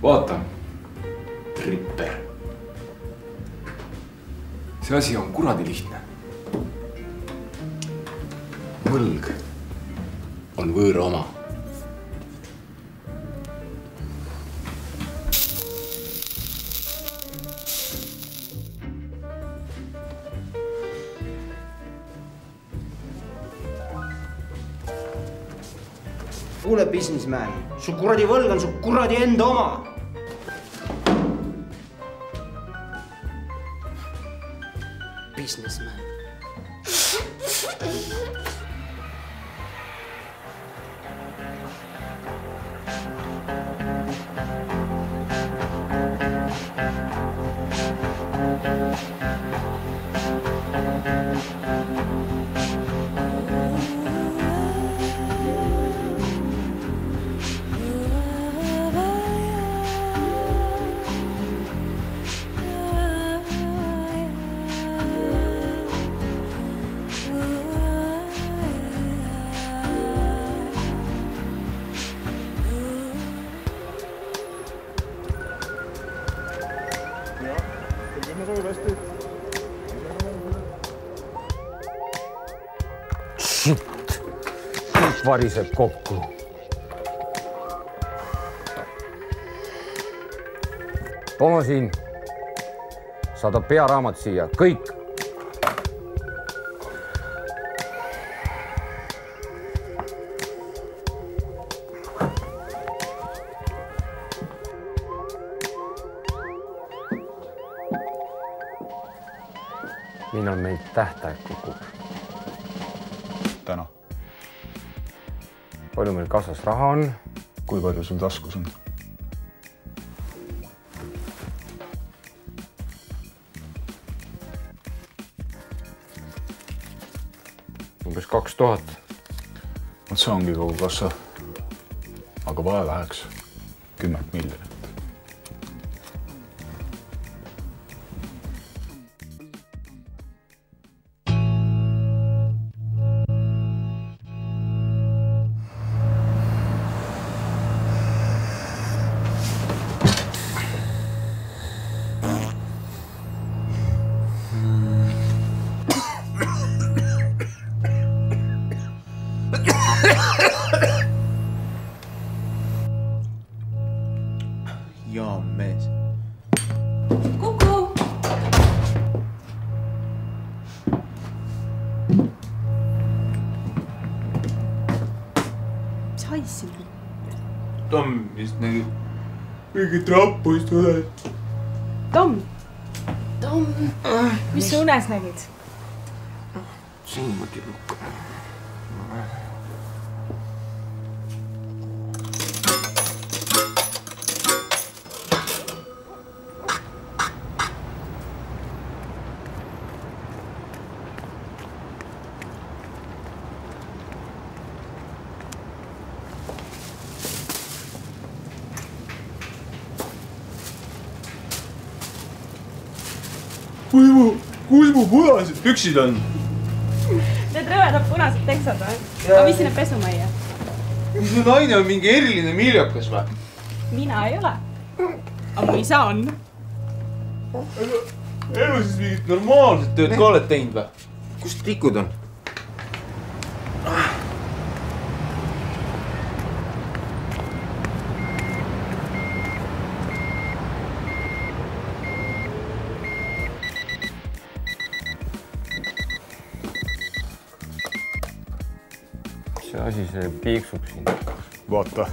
Vaata, Ripper. See asi on kuradi lihtne. Võlg on võõra oma. Kuule, businessman, su kuradi võlg on su kuradi enda oma. Businessman. Shit! Kõik variseb kokku. Tomo siin. Saadab pearaamat siia. Kõik. Millal meil tähtaeg kukub? Täna. Palju meil kassas raha on? Kui palju sul taskus on? Umbes 2000. See ongi kogu kassa. Aga vaja läheks 10 miljonit. Jaa, mees. Kuku! Mis haissi? Tom vist nägi mingit rappuist unes. Tom! Tom! Mis sa unes nägid? Silmagi lukka. Kus mu punased püksid on? Need rõvedad punased teksad või? Ma viisin need pesumajja. Su naine on mingi eriline miljakas või? Mina ei ole. Aga mu isa on. Elu siis mingit normaalset tööd ka oled teinud või? Kust tikud on? See asi, see piiksub siin. Vaata.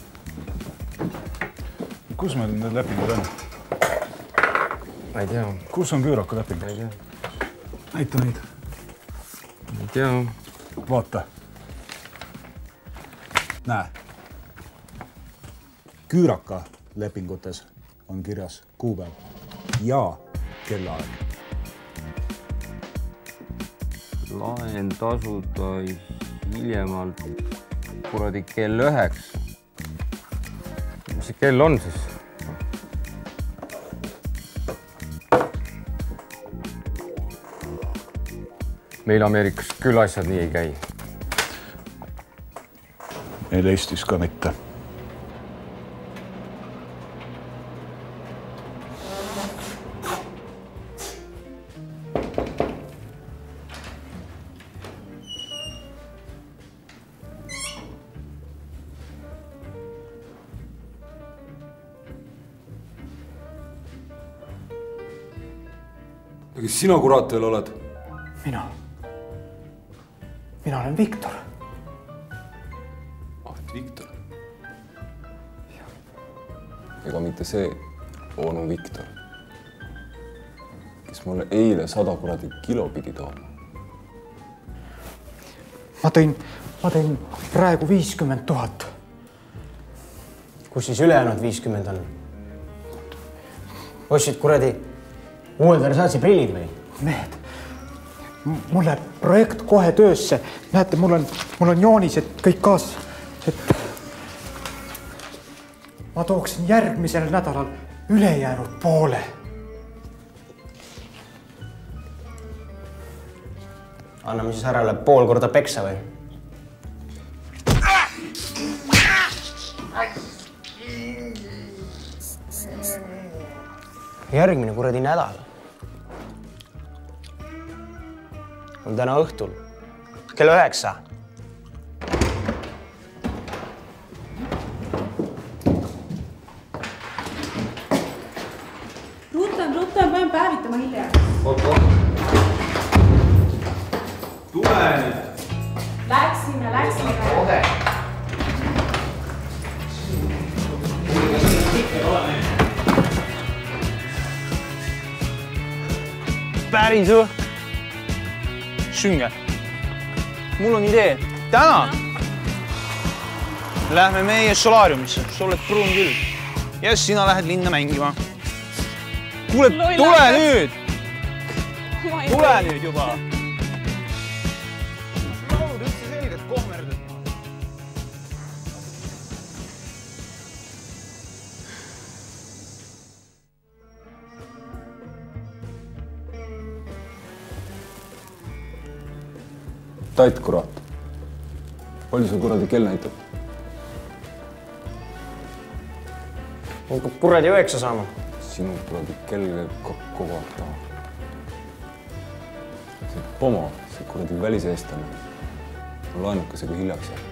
Kus meil need lepingud on? Ma ei tea. Kus on küüraka leping? Ma ei tea. Näita neid. Ma ei tea. Vaata. Näe. Küüraka lepingutes on kirjas kuupäev ja kellaaeg. Laen tasuda hiljemalt kuradi kell 9. Mis see kell on siis? Meil Ameerikas küll asjad nii ei käi. Meil Eestis ka mitte. ja kes sina kurat veel oled? Mina olen Viktor. Et Viktor? Ega mitte see onu Viktor, kes mulle eile 100 kuradi kilo pidi tooma. Ma tõin praegu 50 000. Kus siis ülejäänud 50 on? Ostsid kuradi uued Versace prillid või? Mehed, mul läheb projekt kohe töösse. Näete, mul on joonised kõik kaas. Ma tooksin järgmisel nädalal ülejäänud poole. Anname siis härrale pool korda peksa või? Järgmine kuradi nädal on täna õhtul kell 9. Rutan, pean päevitama hilja. Tule nüüd! Läksime. Ode! Päris õhk. Sünge. Mul on idee. Täna lähme meie solaariumisse. Sa oled pruun küll. Ja sina lähed linna mängima. Kuule, tule nüüd! Tule nüüd juba! Laulud üldse selgelt kohmerdad. Tait, kurat. Palju sul kuradi kell näitab? Hakkab kuradi 9 saama. Sinu kuradi kell kogu aeg taha. See pomo, see kuradi väliseestlane on laenukesega hiljaks jäänud.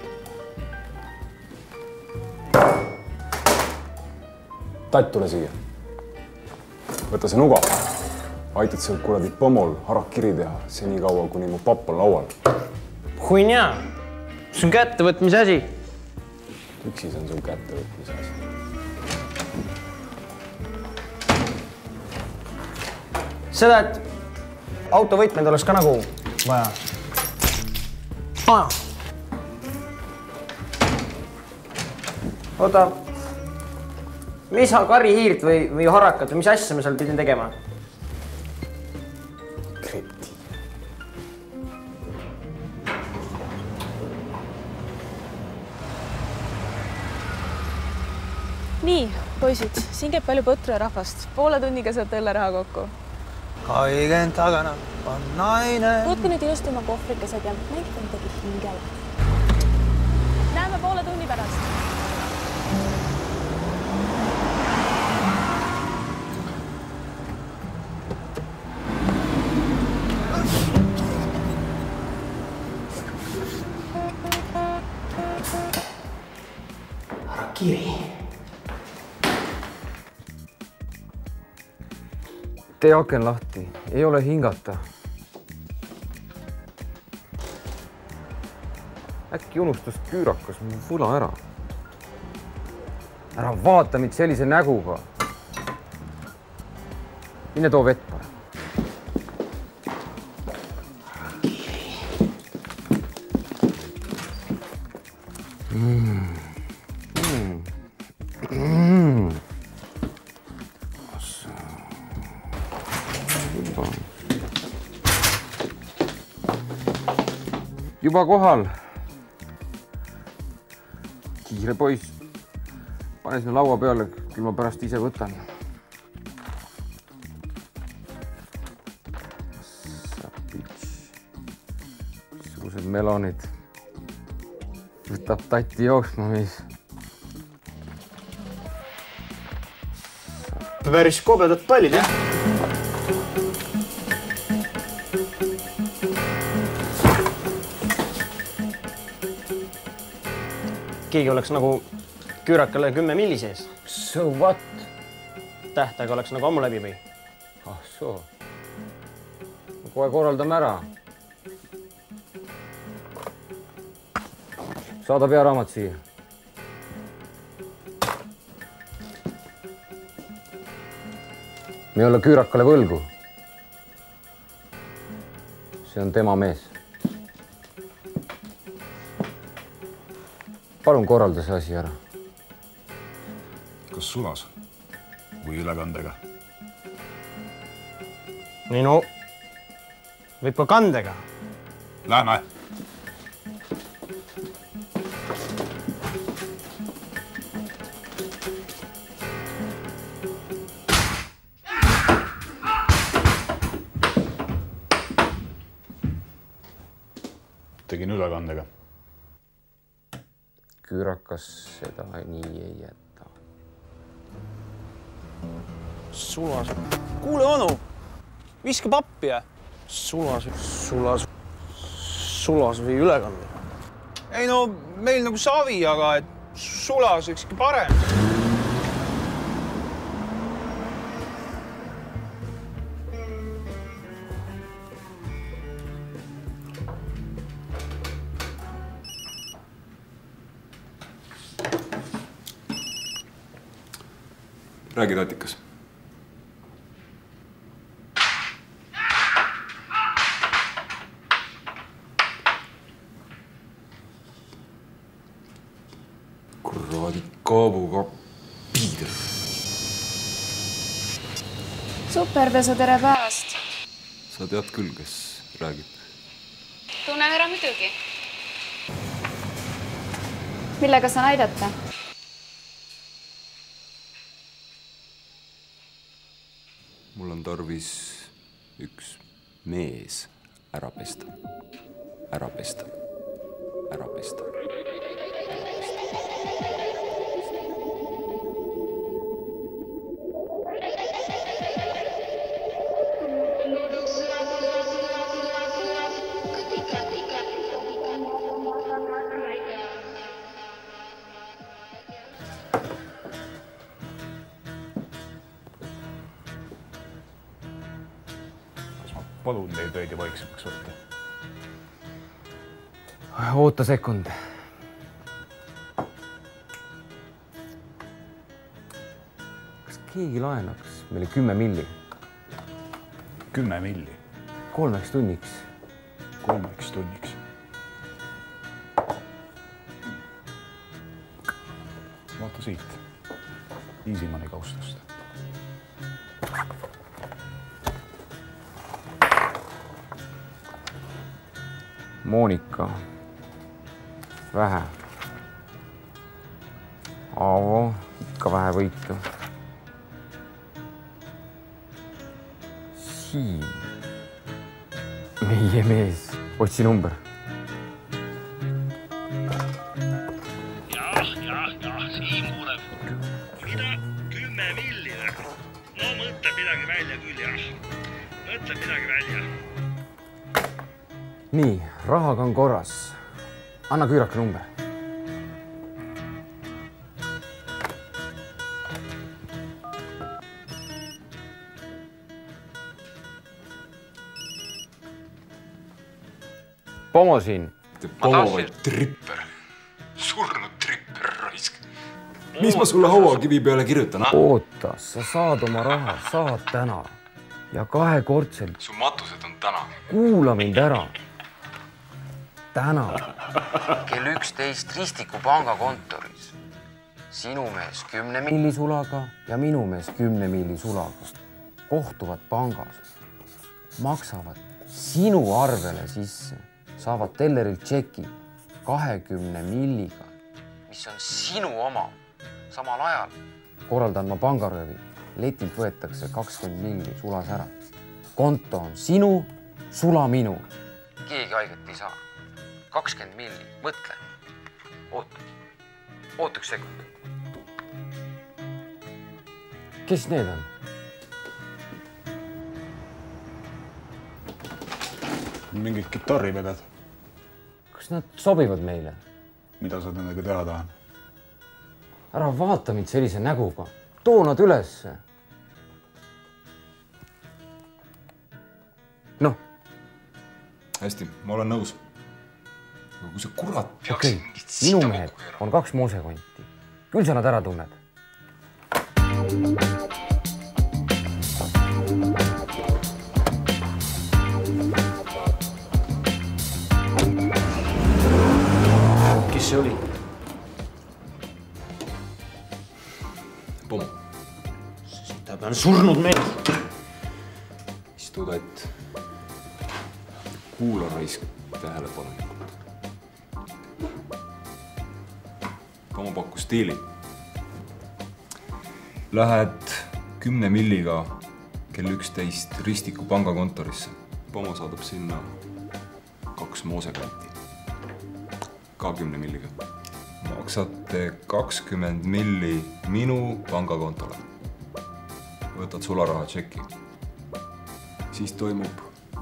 Tait, tule siia. Võta see nuga. Aitad seal kuradi pomol harakiri teha seni kaua, kuni mu papp on laual. Huinja, see on kättevõtmise asi. Üksi see on sul kättevõtmise asi. Seda, et autovõtmed oleks ka nagu vaja. Oota, mis karihiirt või harakat või mis asja me seal pidin tegema? Krepti. Nii, poisid, siin käib palju põtru ja rahvast. Poole tunniga saab õlleraha kokku. Kaiken takana on naine. Võtke nüüd just oma kohvrikesed ja näite midagi hingele. Näeme poole tunni pärast. Harakiri. Tee aken lahti, ei ole hingata. Äkki unustas küürakas mu vula ära. Ära vaata mind sellise näguga. Mine too vett parem. Juba kohal. Kiire poiss. Pane sinna laua peale, küll ma pärast ise võtan. Missugused melonid. Võtab tatti jooksma, mis. Päris kobedad pallid, jah? Keegi oleks nagu küürakale 10 milli sees. So what? Tähtaega oleks nagu ammu läbi või? Ah soo. kohe korraldame ära. Saada pearaamat siia. Me ei ole Küürakale võlgu. See on tema mees. Palun korralda see asi ära. Kas sulas või ülekandega? Nii no, võib ka kandega. Lähme. Tegin ülekandega. Küürakas seda nii ei jäta. Sulas. Kuule, onu, viska pappi ja. Sulas või ülekandega? Ei no, meil nagu savi, aga et sulas ükski parem. Räägi, Tatikas. Kuradi kaabuga piider. Superpesu, tere päevast. Sa tead küll, kes räägib. Tunnen ära muidugi. Millega saan aidata? Mul on tarvis üks mees ära pesta. Ära pesta. Ära pesta. Palun teil veidi vaiksemaks võtta. Oota sekund. Kas keegi laenaks meile 10 milli? 10 milli? 3 tunniks. 3 tunniks. Vaata siit. Iisimani kaustast. Monika. Vähe. Aavo. Ikka vähe võitu. Siim. Meie mees. Otsi number. Jah, Siim kuuleb. Mida? 10 milli? No mõtle midagi välja küll, jah. Mõtle midagi välja. Nii, rahaga on korras. Anna Küüraka number. Pomo siin. Pomo vaid tripper. Surnud tripper raisk. Mis ma sulle hauakivi peale kirjutan? Oota, sa saad oma raha, saad täna. Ja kahekordselt. Su matused on täna. Kuula mind ära. Täna. Kell 11 Ristiku pangakontoris. Sinu mees 10 milli sulaga ja minu mees 10 milli sulaga. Kohtuvad pangas. Maksavad sinu arvele sisse. Saavad tellerilt tšeki 20 milliga, mis on sinu oma. Samal ajal korraldan ma pangaröövi. Letilt võetakse 20 milli sulas ära. Konto on sinu, sula minu. Keegi haiget ei saa. 20 milli, mõtle. Oot üks sekund. Kes need on? Mingid kitarrivedad. Kas nad sobivad meile? Mida sa nendega teha tahan? Ära vaata mind sellise näguga. Too nad ülesse. Noh, hästi, ma olen nõus. Aga kui sa kurat Okei, minu mehed on 2 moosekonti. Küll sa nad ära tunned. Kes see oli? Pomo. Ta pean surnud mees. Istu tatt. Kuula raisk tähelepanelikult. Pomo pakkus stiili. Lähed 10 milliga kell 11 Ristiku pangakontorisse. Pomo saadab sinna 2 moosekanti. Ka 10 milliga. Maksate 20 milli minu pangakontole. Võtad sularaha tšeki. Siis toimub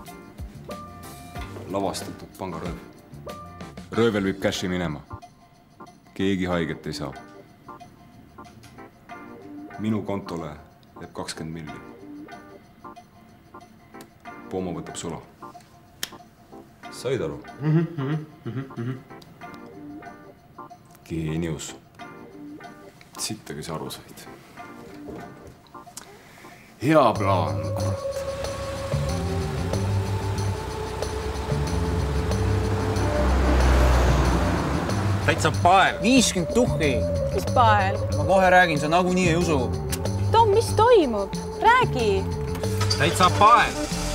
lavastatud pangarööv. Röövel viib cashi minema. Keegi haiget ei saa. Minu kontole jääb 20 milli. Pomo võtab sula. Said aru? Geenius. Sitta, kes aru said. Hea plaan, kurat. Täitsa pael. 50 tuhhi. Mis pael? Ma kohe räägin, sa nagunii ei usu. Tom, mis toimub? Räägi. Täitsa pael.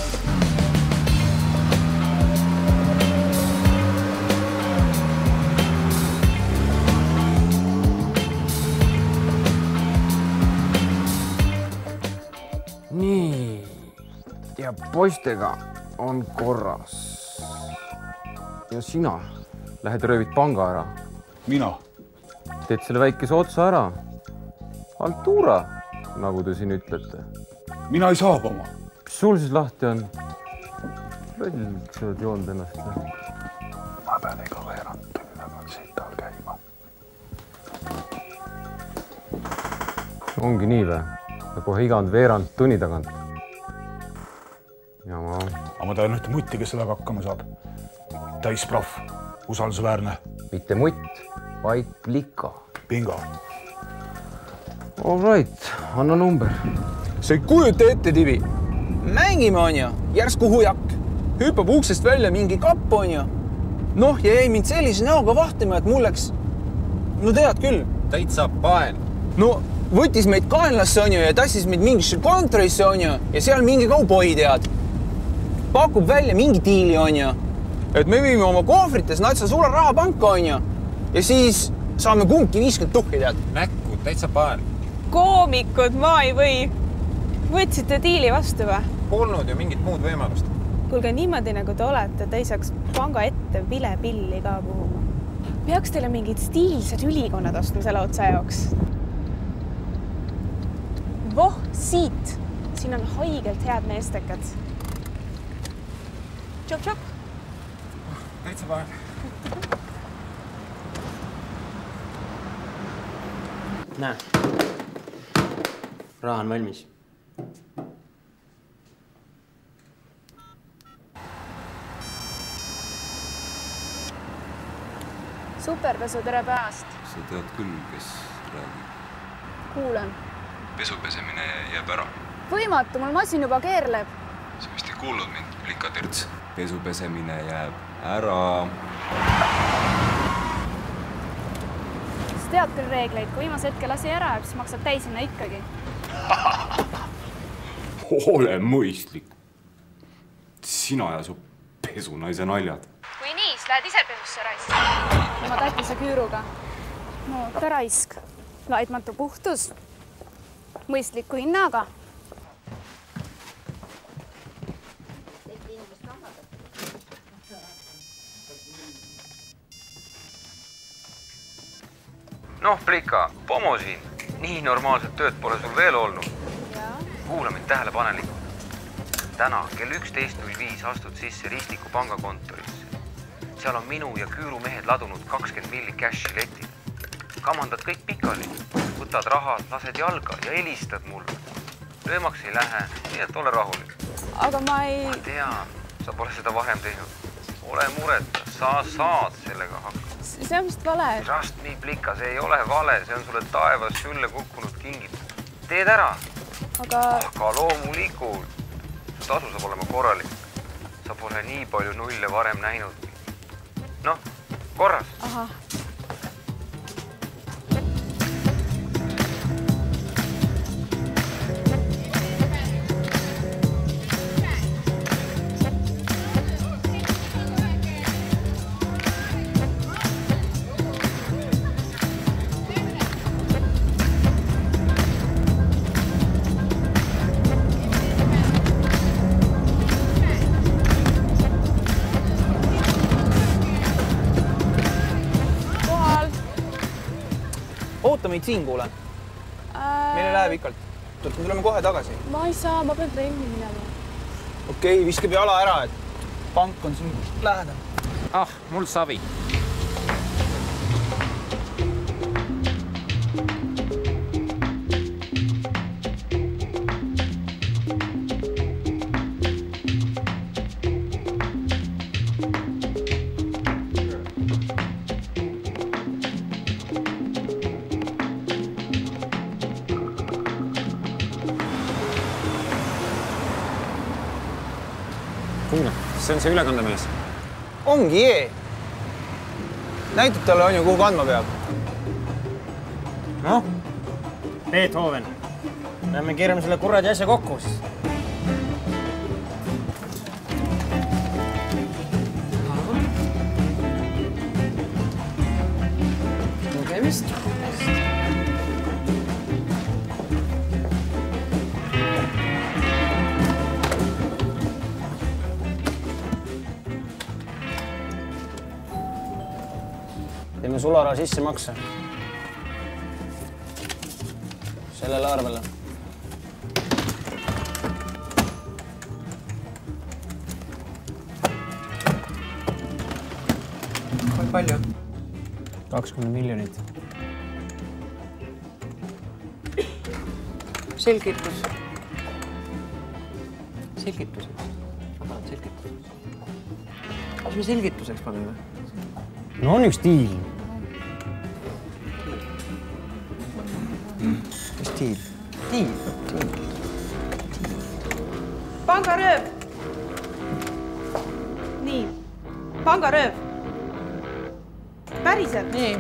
Nii. Ja poistega on korras. Ja sina lähed röövid panga ära. Mina? Teed selle väikese otsa ära. Altuura, nagu te siin ütlete. Mina ei saa oma. Mis sul siis lahti on? Loll, sa oled joonud ennast. Ma pean iga veerand tunni tagant siit all käima. Ongi nii või? Ja kohe igand veerand tunni tagant. Ja ma tean ühte mutti, kes sellega hakkama saab. Täis proff. Usaldusväärne. Mitte mutt, vaid plika. Bingo. All right, anna number. Sa ei kujuta ette, Tivi. Mängime, on ju. Järsku hujak. Hüppab uksest välja mingi kapp, on ju. Noh, ja jäi mind sellise näoga vahtima, et mul läks... No tead küll. Täitsa pael. No, võttis meid kaenlasse, on ju, ja tassis meid mingisse kontorisse, on ju. Ja seal mingi kauboi tead. Pakub välja mingi diili, on ju. Et me viime oma kohvrites natsa suure rahapanka, on ju. Ja siis saame kumbki 50 tuhki, tead. Näkku, täitsa pael. Koomikud, ma ei või. Võtsite diili vastu või? Polnud ju mingit muud võimalust. Kuulge, niimoodi nagu te olete, te ei saaks panga ette vilepilli ka puhuma. Peaks teile mingid stiilsed ülikonnad ostma selle otsa jaoks. Voh, siit. Siin on haigelt head meestekad. Tšop-tšop. Täitsa pael. Näe. Raha on valmis. Superpesu, tere päevast. Sa tead küll, kes räägib. Kuulan. Pesupesemine jääb ära. Võimatu, mul masin juba keerleb. Sa vist ei kuulnud mind, plikatirts. Pesupesemine jääb ära. Sa tead küll reegleid, kui viimase hetke lasi ära, siis maksad täisina ikkagi. Ole mõistlik. Sina ja su pesunaise naljad. Kui nii, siis lähed ise pesusse raisk. Oma tatise küüruga. No, ta raisk. Laitmatu puhtus. Mõistliku hinnaga. Noh, Plika, Pomo siin. Nii normaalset tööd pole sul veel olnud. Kuula mind tähelepanelikult. Täna kell 11.05 astud sisse Ristiku pangakontorisse. Seal on minu ja küürumehed ladunud 20 milli cashi letile. Kamandad kõik pikali. Võtad raha, lased jalga ja helistad mulle. Löömaks ei lähe, nii et ole rahulik. Aga ma ei... Ma tean, sa pole seda varem teinud. Ole mureta, sa saad sellega hakkama. See on vist vale. Just nii plika, see ei ole vale, see on sulle taevas sülle kukkunud kingitus. Teed ära. Aga loomulikult. Su tasu saab olema korralik. Sa pole nii palju nulle varem näinud. Noh, korras. Ahah. Oota meid siin, kuule. Meile läheb ikalt. Me tuleme kohe tagasi. Ma ei saa, ma pean trenni minema. Okei, viskab jala ära, et pank on siin lähedal. Ah, mul savi. Kuule, see on see ülekandemees. Ongi jee. Näitab talle on ju, kuhu kandma peab. Noh, Beethoven. Lähme keerame selle kuradi asja kokku siis. Lugemist. Teeme sularaha sissemakse. Sellele arvele. Kui palju? 20 miljonit. Selgitus. Selgituseks. Ma tahan selgituseks. Mis me selgituseks paneme? No on üks diil. Mis diil? Diil. Pangarööv. Nii. Pangarööv. Päriselt. Nii.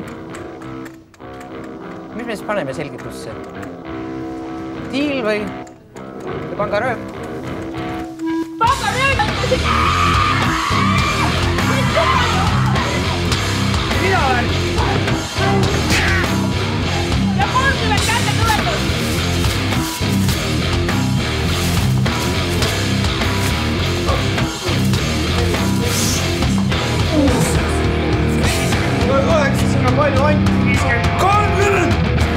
Mis me siis paneme selgitusse? Diil või pangarööv? Pangarööv! Mida olen? Ja 30 kätte tuletud! Kaheksa, siin on palju anti. 30!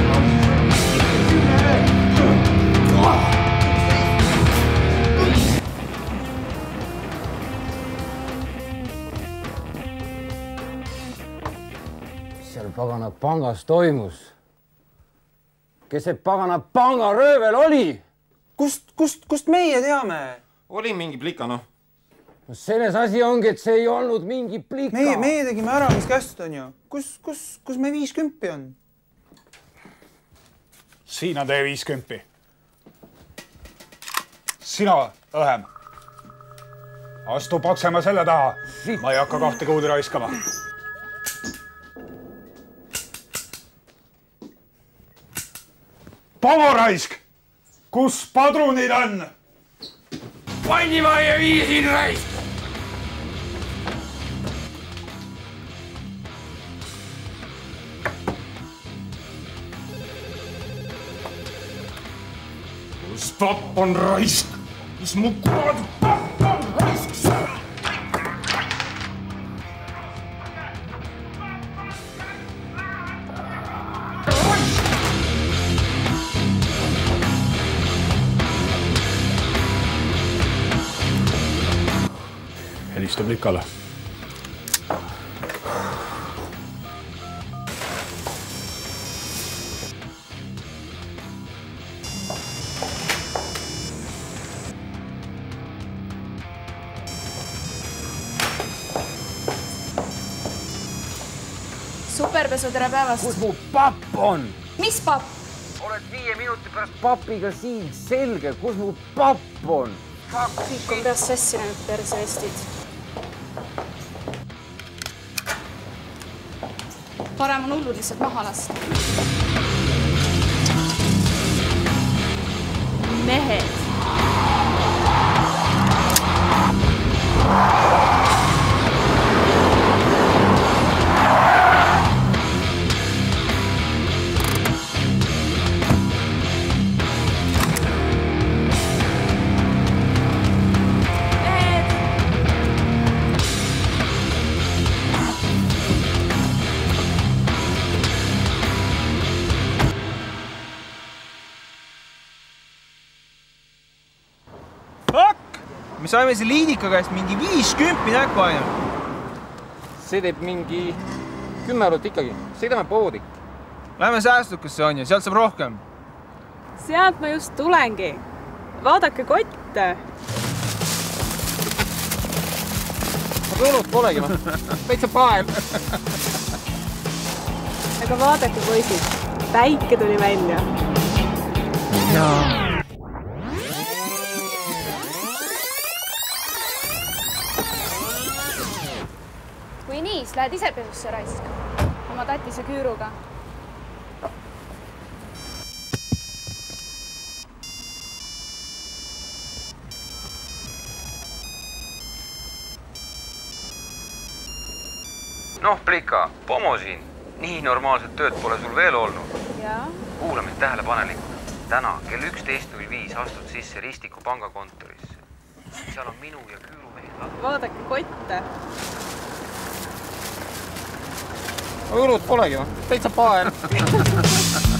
Seal pagana pangas toimus. Kes see pagana pangaröövel oli? Kust meie teame? Oli mingi plika, noh. No selles asi ongi, et see ei olnud mingi plika. Meie tegime ära, mis kästud on ju. Kus me 50 on? Siin on teie 50. Sina, õhem. Astu paksema selle taha. Ma ei hakka 2 kuudi raiskama. Pamoraisk! Kus padrunid on? Pannimajja viisin raisk! Kus papp on raisk? Kus mu kuradi papp on raisk? Helista plikale. Hooperpesu, tere päevast! Kus mu papp on? Mis papp? Oled 5 minuti pärast papiga siin, selge, kus mu papp on? Kõik on peast sassi läinud persevestid. Parem on hullud lihtsalt maha lasta. Mehed. Me saime see Liidika käest mingi 50 näkku ainult. See teeb mingi 10 eurot ikkagi. Sõidame poodi. Lähme säästukasse on ju, sealt saab rohkem. Sealt ma just tulengi. Vaadake kotte. Aga õlut polegi ma. Täitsa pael. Aga vaadake poisid. Päike tuli välja. Kui nii, siis lähed ise pesusse raisk. Oma tatise küüruga. Noh, Plika, Pomo siin. Nii normaalset tööd pole sul veel olnud. Jaa. Kuula mind tähelepanelikult. Täna kell 11.05 astud sisse Ristiku pangakontorisse. Seal on minu ja küürumehed. Vaadake kotte. Õlut polegi ma. Täitsa pael.